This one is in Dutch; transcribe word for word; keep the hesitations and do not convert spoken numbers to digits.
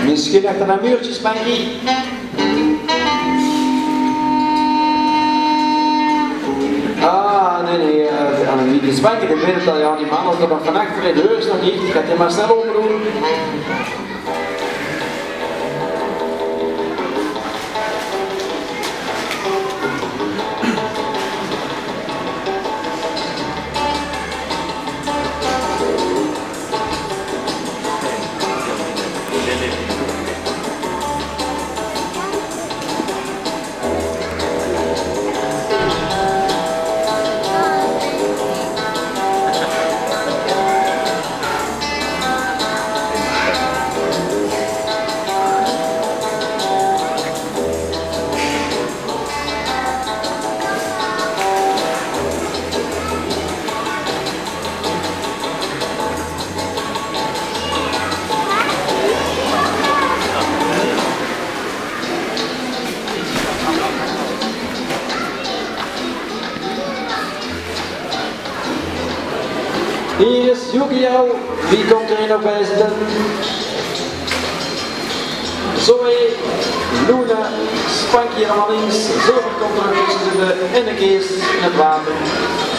Misschien achter een muurtje, Spanky. Ah, nee, nee, uh, die Spanky, die weet het al, ja, die man als er nog van achter in de deur is nog niet, ik ga het maar snel open doen. Hier is Yu-Gi-Oh! Wie komt er nog bij zitten? Zoe, Luna, Spanky allemaal links, Zilver komt er nog tussen zitten en de Kees in het water.